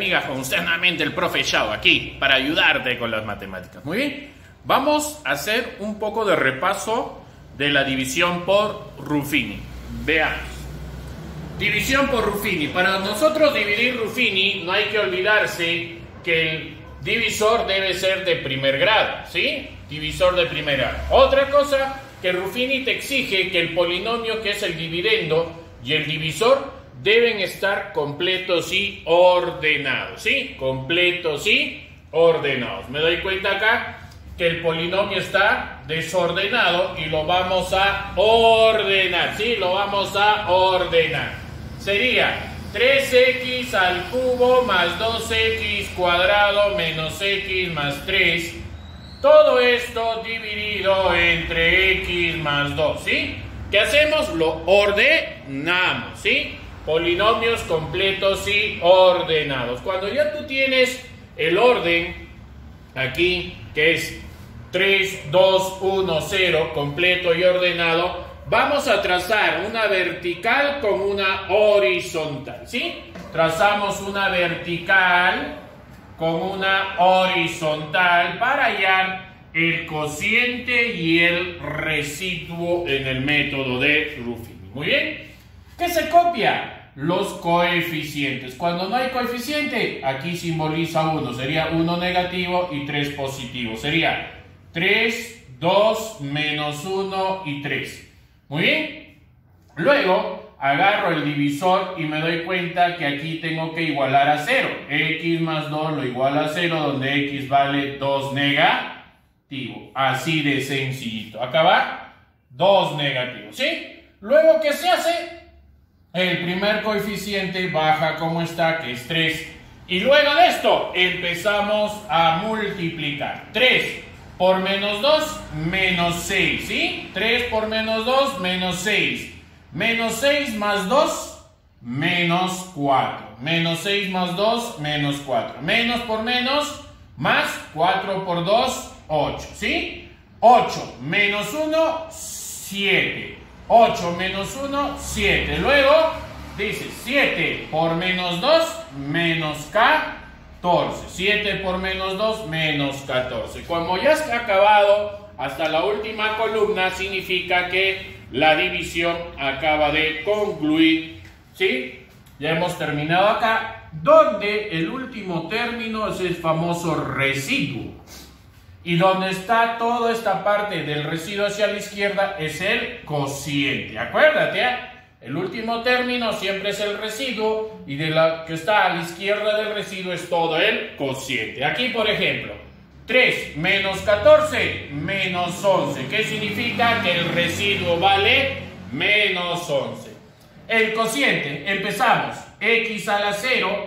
Amigas, con usted nuevamente el profe Shao aquí para ayudarte con las matemáticas. Muy bien, vamos a hacer un poco de repaso de la división por Ruffini. Veamos. División por Ruffini. Para nosotros dividir Ruffini no hay que olvidarse que el divisor debe ser de primer grado, ¿sí? Divisor de primer grado. Otra cosa que Ruffini te exige que el polinomio que es el dividendo y el divisor deben estar completos y ordenados, ¿sí? Completos y ordenados. Me doy cuenta acá que el polinomio está desordenado y lo vamos a ordenar, ¿sí? Lo vamos a ordenar. Sería 3x al cubo más 2x cuadrado menos x más 3. Todo esto dividido entre x más 2, ¿sí? ¿Qué hacemos? Lo ordenamos, ¿sí? Polinomios completos y ordenados. Cuando ya tú tienes el orden aquí, que es 3, 2, 1, 0, completo y ordenado, vamos a trazar una vertical con una horizontal, ¿sí? Trazamos una vertical con una horizontal para hallar el cociente y el residuo en el método de Ruffini. Muy bien. ¿Qué se copia? Los coeficientes. Cuando no hay coeficiente, aquí simboliza 1. Sería 1 negativo y 3 positivo. Sería 3, 2, menos 1 y 3. Muy bien. Luego agarro el divisor y me doy cuenta que aquí tengo que igualar a 0. X más 2 lo iguala a 0, donde x vale 2 negativo. Así de sencillito. Acá va 2 negativo, ¿sí? Luego, ¿qué se hace? El primer coeficiente baja como está, que es 3. Y luego de esto empezamos a multiplicar. 3 por menos 2, menos 6, ¿sí? 3 por menos 2, menos 6. Menos 6 más 2, menos 4. Menos 6 más 2, menos 4. Menos por menos, más 4 por 2, 8, ¿sí? 8 menos 1, 7. 8 menos 1, 7. Luego dice 7 por menos 2, menos 14. 7 por menos 2, menos 14. Como ya está acabado hasta la última columna, significa que la división acaba de concluir, ¿sí? Ya hemos terminado acá, donde el último término es el famoso residuo. Y donde está toda esta parte del residuo hacia la izquierda es el cociente. Acuérdate, ¿eh? El último término siempre es el residuo y de la que está a la izquierda del residuo es todo el cociente. Aquí, por ejemplo, 3 menos 14, menos 11. ¿Qué significa? Que el residuo vale menos 11. El cociente, empezamos. X a la 0.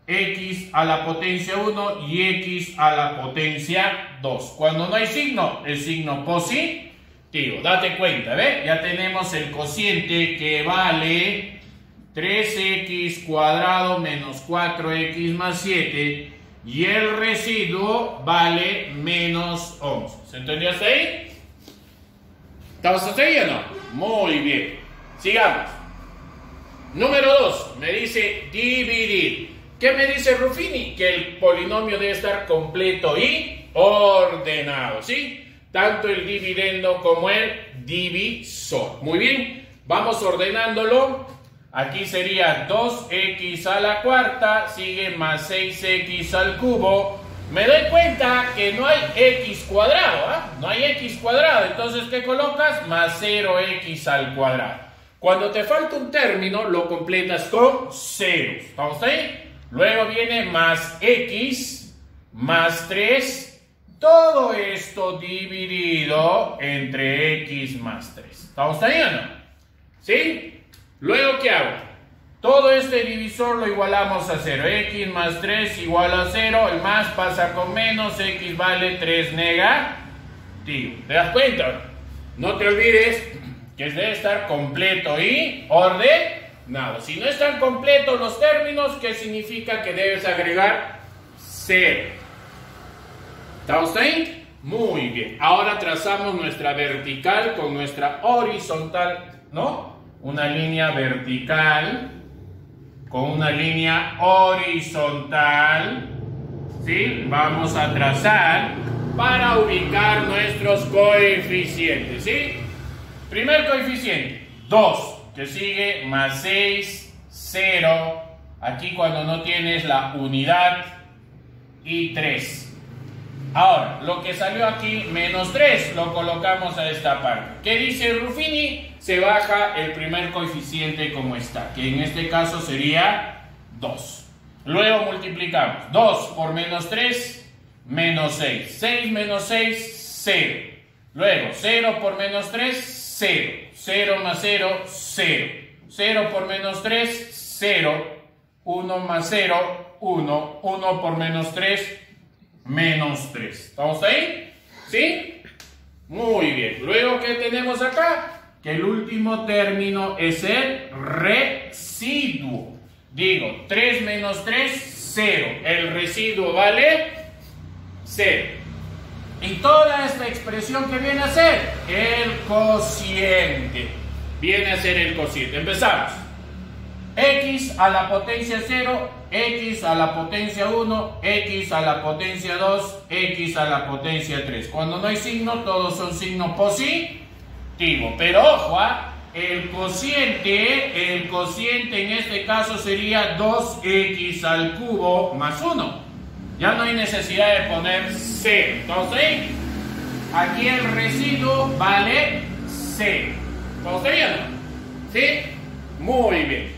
X a la potencia 1 y X a la potencia 2. Cuando no hay signo, el signo positivo. Date cuenta, ¿ves? Ya tenemos el cociente que vale 3x cuadrado menos 4x más 7 y el residuo vale menos 11. ¿Se entendió hasta ahí? ¿Estamos hasta ahí o no? Muy bien. Sigamos. Número 2. Me dice dividir. ¿Qué me dice Ruffini? Que el polinomio debe estar completo y ordenado, ¿sí? Tanto el dividendo como el divisor. Muy bien, vamos ordenándolo. Aquí sería 2x a la cuarta, sigue más 6x al cubo. Me doy cuenta que no hay x cuadrado, ¿eh? No hay x cuadrado, entonces ¿qué colocas? Más 0x al cuadrado. Cuando te falta un término, lo completas con 0. ¿Estamos ahí? Luego viene más x, más 3, todo esto dividido entre x más 3. ¿Estamos ahí o no? ¿Sí? Luego, ¿qué hago? Todo este divisor lo igualamos a 0. X más 3 igual a 0, el más pasa con menos, x vale 3 negativo. ¿Te das cuenta? No te olvides que debe estar completo y ordenado. Si no están completos los términos, ¿qué significa? Que debes agregar 0. ¿Estamos ahí? Muy bien. Ahora trazamos nuestra vertical con nuestra horizontal, ¿no? Una línea vertical con una línea horizontal, ¿sí? Vamos a trazar para ubicar nuestros coeficientes, ¿sí? Primer coeficiente, 2, que sigue más 6, 0. Aquí cuando no tienes la unidad y 3. Ahora, lo que salió aquí, menos 3, lo colocamos a esta parte. ¿Qué dice Ruffini? Se baja el primer coeficiente como está, que en este caso sería 2. Luego multiplicamos 2 por menos 3, menos 6. 6 menos 6, 0. Luego 0 por menos 3, 0. 0 más 0, 0. 0 por menos 3, 0. 1 más 0, 1. 1 por menos 3, menos 3. ¿Estamos ahí? ¿Sí? Muy bien. Luego, ¿qué tenemos acá? Que el último término es el residuo. Digo, 3 menos 3, 0. El residuo vale 0. Y toda esta expresión, ¿qué viene a ser? El cociente. Viene a ser el cociente. Empezamos. X a la potencia 0, X a la potencia 1, X a la potencia 2, X a la potencia 3. Cuando no hay signo, todos son signos positivos. Pero ojo, el cociente en este caso sería 2x al cubo más 1. Ya no hay necesidad de poner 0. Entonces, aquí el residuo vale 0. ¿Estamos viendo? ¿Sí? Muy bien.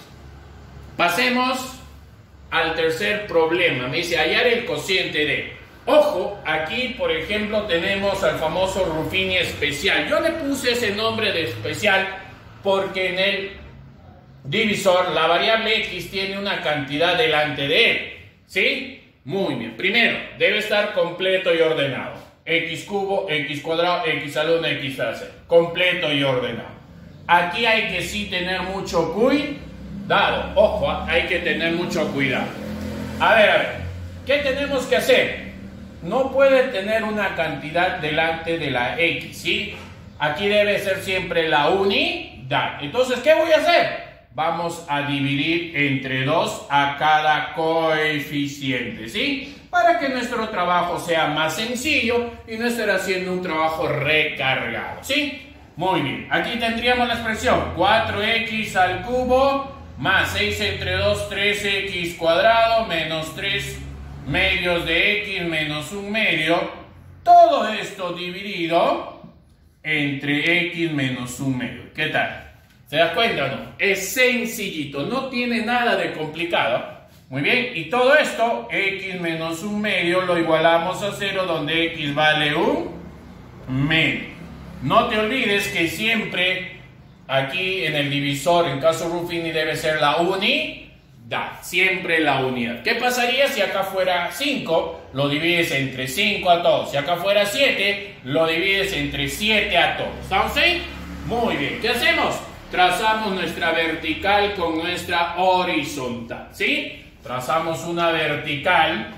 Pasemos al tercer problema. Me dice hallar el cociente de. Ojo, aquí por ejemplo tenemos al famoso Ruffini especial. Yo le puse ese nombre de especial porque en el divisor la variable x tiene una cantidad delante de él. ¿Sí? Muy bien. Primero, debe estar completo y ordenado. X cubo, x cuadrado, x al 1, x al 0. Completo y ordenado. Aquí hay que sí tener mucho cuidado. Ojo, hay que tener mucho cuidado. A ver. ¿Qué tenemos que hacer? No puede tener una cantidad delante de la x, ¿sí? Aquí debe ser siempre la unidad. Entonces, ¿qué voy a hacer? Vamos a dividir entre 2 a cada coeficiente, ¿sí? Para que nuestro trabajo sea más sencillo y no estar haciendo un trabajo recargado, ¿sí? Muy bien. Aquí tendríamos la expresión 4x al cubo más 6 entre 2, 3x cuadrado menos 3 medios de x menos 1 medio. Todo esto dividido entre x menos 1 medio. ¿Qué tal? ¿Se das cuenta o no? Es sencillito, no tiene nada de complicado. Muy bien, y todo esto, x menos 1 medio, lo igualamos a 0, donde x vale 1 medio. No te olvides que siempre aquí en el divisor, en caso Ruffini, debe ser la unidad. Siempre la unidad. ¿Qué pasaría si acá fuera 5? Lo divides entre 5 a todos. Si acá fuera 7, lo divides entre 7 a todos. ¿Estamos ahí? Muy bien. ¿Qué hacemos? Trazamos nuestra vertical con nuestra horizontal. ¿Sí? Trazamos una vertical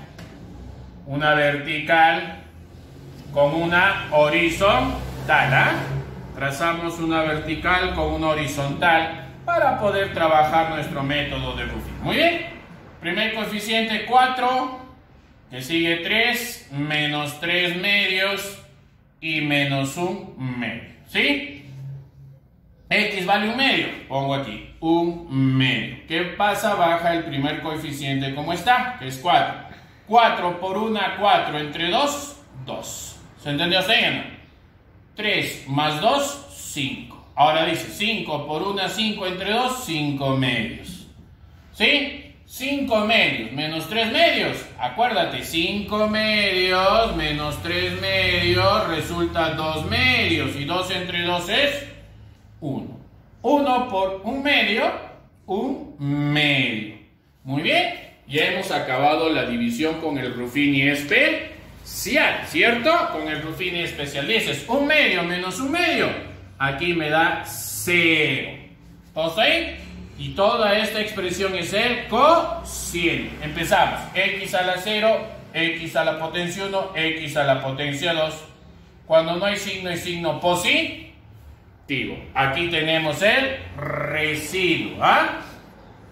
con una horizontal. Trazamos una vertical con una horizontal para poder trabajar nuestro método de Ruffini. Muy bien. Primer coeficiente 4, que sigue 3, menos 3 medios y menos 1 medio. ¿Sí? X vale 1 medio. Pongo aquí 1 medio. ¿Qué pasa? Baja el primer coeficiente como está, que es 4. 4 por 1, 4 entre 2, 2. ¿Se entendió, señor? 3 más 2, 5. Ahora dice 5 por 1, 5 entre 2, 5 medios. ¿Sí? 5 medios menos 3 medios. Acuérdate, 5 medios menos 3 medios resulta 2 medios. Y 2 entre 2 es 1. 1 por 1 medio, 1 medio. Muy bien. Ya hemos acabado la división con el Ruffini especial, ¿cierto? Con el Ruffini especial. Dices 1 medio menos 1 medio. Aquí me da 0. ¿Todos ahí? Y toda esta expresión es el cociente. Empezamos. X a la 0, x a la potencia 1, x a la potencia 2. Cuando no hay signo, es signo positivo. Aquí tenemos el residuo.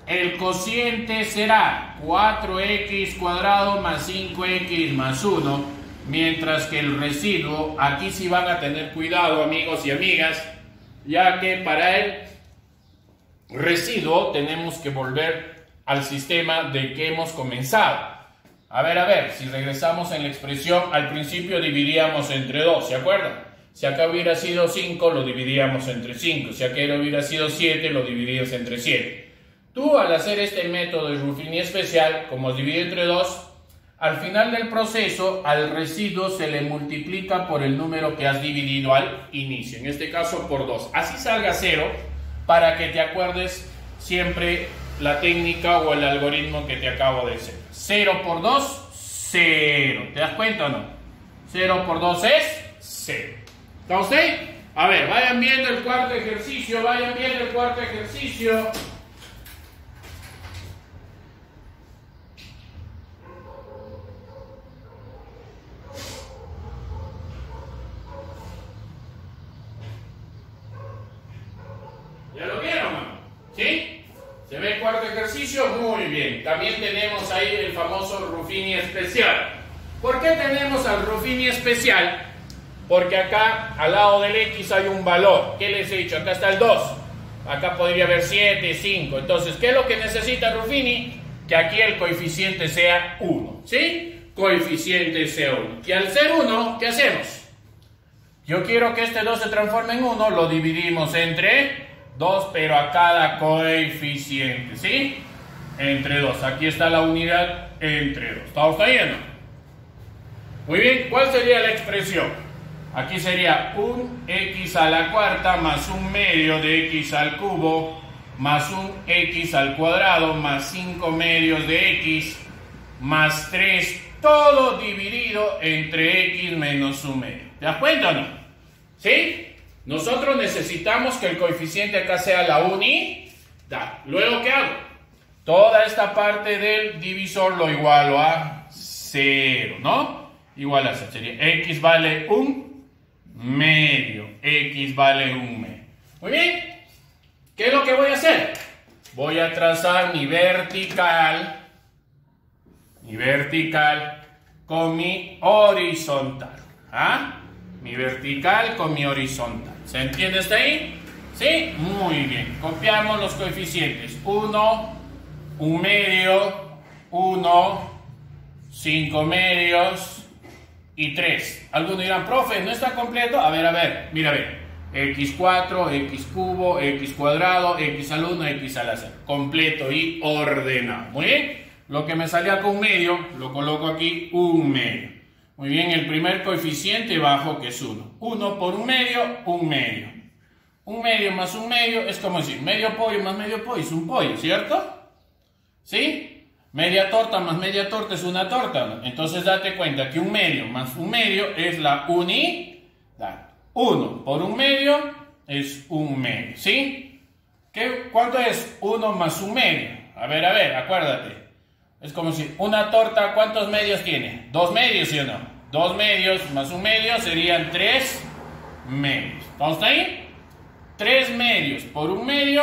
el cociente será 4x cuadrado más 5x más 1, mientras que el residuo, aquí sí van a tener cuidado, amigos y amigas, ya que para el residuo tenemos que volver al sistema del que hemos comenzado. A ver, si regresamos en la expresión, al principio dividíamos entre 2, ¿se acuerdan? Si acá hubiera sido 5, lo dividíamos entre 5. Si acá hubiera sido 7, lo dividías entre 7. Tú, al hacer este método de Ruffini especial, como es dividido entre 2, al final del proceso, al residuo se le multiplica por el número que has dividido al inicio. En este caso, por 2. Así salga 0, para que te acuerdes siempre la técnica o el algoritmo que te acabo de decir. 0 por 2, 0. ¿Te das cuenta o no? 0 por 2 es 0. ¿Está usted? A ver, vayan viendo el cuarto ejercicio, ¿Ya lo vieron, mano? ¿Sí? ¿Se ve el cuarto ejercicio? Muy bien. También tenemos ahí el famoso Ruffini especial. ¿Por qué tenemos al Ruffini especial? Porque acá, al lado del X hay un valor. ¿Qué les he dicho? Acá está el 2. Acá podría haber 7, 5. Entonces, ¿qué es lo que necesita Ruffini? Que aquí el coeficiente sea 1. ¿Sí? Coeficiente sea 1. Y al ser 1, ¿qué hacemos? Yo quiero que este 2 se transforme en 1. Lo dividimos entre 2, pero a cada coeficiente. ¿Sí? Entre 2. Aquí está la unidad entre 2. ¿Estamos cayendo? Muy bien. ¿Cuál sería la expresión? Aquí sería un x a la cuarta más un medio de x al cubo más un x al cuadrado más 5 medios de x más 3, todo dividido entre x menos un medio. ¿Te das cuenta o no? ¿Sí? Nosotros necesitamos que el coeficiente acá sea la unidad. Luego, ¿qué hago? Toda esta parte del divisor lo igualo a 0, ¿no? Igual a 0. Sería x vale un medio. X vale un medio. Muy bien. ¿Qué es lo que voy a hacer? Voy a trazar mi vertical con mi horizontal. ¿Ah? Mi vertical con mi horizontal. ¿Se entiende hasta ahí? ¿Sí? Muy bien. Copiamos los coeficientes. 1, 1 medio, 1, 5 medios y 3. Algunos dirán, profe, ¿no está completo? A ver, mira, x4, x cubo, x cuadrado, x al 1, x a la 0. Completo y ordenado. Muy bien. Lo que me salía con medio, lo coloco aquí, un medio. Muy bien, el primer coeficiente bajo, que es 1. 1 por un medio, un medio. Un medio más un medio es como decir, medio pollo más medio pollo es un pollo, ¿cierto? ¿Sí? Media torta más media torta es una torta, ¿no? Entonces date cuenta que un medio más un medio es la unidad. 1 por un medio es un medio, ¿sí? ¿Cuánto es 1 más un medio? A ver, acuérdate. Es como si una torta, ¿cuántos medios tiene? 2 medios, ¿sí o no? 2 medios más un medio serían 3 medios. ¿Estamos ahí? 3 medios por un medio,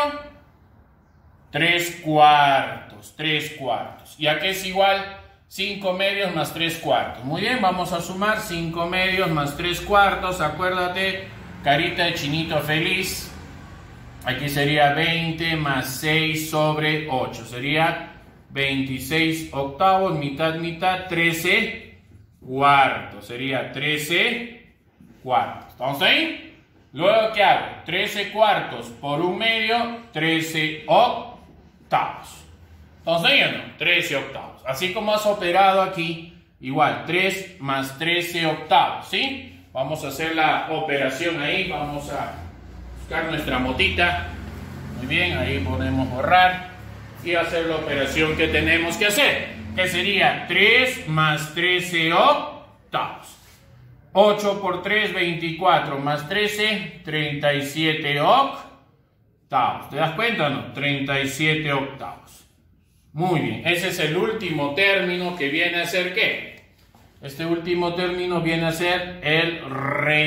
3 cuartos. ¿Y a qué es igual? 5 medios más 3 cuartos. Muy bien, vamos a sumar 5 medios más 3 cuartos. Acuérdate, carita de chinito feliz. Aquí sería 20 más 6 sobre 8. Sería 26 octavos, mitad, 13 cuartos. Sería 13 cuartos. ¿Estamos ahí? Luego, ¿qué hago? 13 cuartos por un medio, 13 octavos. ¿Estamos ahí o no? 13 octavos. Así como has operado aquí, igual, 3 más 13 octavos, ¿sí? Vamos a hacer la operación ahí. Vamos a buscar nuestra motita. Muy bien, ahí podemos borrar y hacer la operación que tenemos que hacer, que sería 3 más 13 octavos. 8 por 3, 24, más 13, 37 octavos. ¿Te das cuenta o no? 37 octavos. Muy bien, ese es el último término, que viene a ser ¿qué? Este último término viene a ser el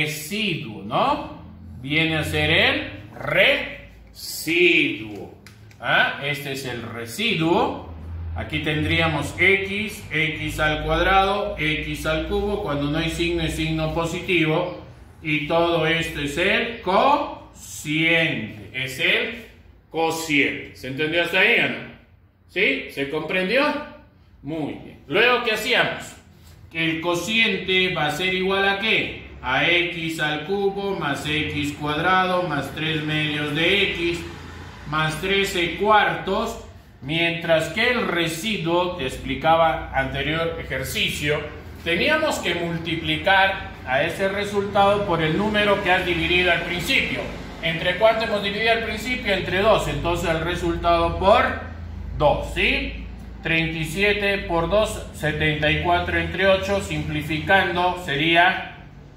residuo, ¿no? Viene a ser el residuo. Este es el residuo. Aquí tendríamos x, x al cuadrado, x al cubo. Cuando no hay signo es signo positivo. Y todo esto es el cociente. Es el cociente. ¿Se entendió hasta ahí o no? ¿Sí? ¿Se comprendió? Muy bien. Luego, ¿qué hacíamos? Que el cociente va a ser igual a ¿qué? A x al cubo más x cuadrado más 3 medios de x más 13 cuartos. Mientras que el residuo, te explicaba anterior ejercicio, teníamos que multiplicar a ese resultado por el número que has dividido al principio. ¿Entre cuánto hemos dividido al principio? Entre 2. Entonces el resultado por 2, ¿sí? 37 por 2, 74 entre 8, simplificando sería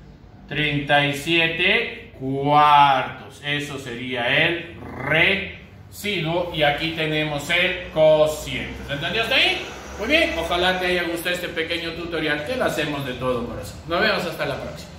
37 cuartos. Eso sería el residuo y aquí tenemos el cociente. ¿Se entendió hasta ahí? Muy bien, ojalá te haya gustado este pequeño tutorial que lo hacemos de todo corazón. Nos vemos hasta la próxima.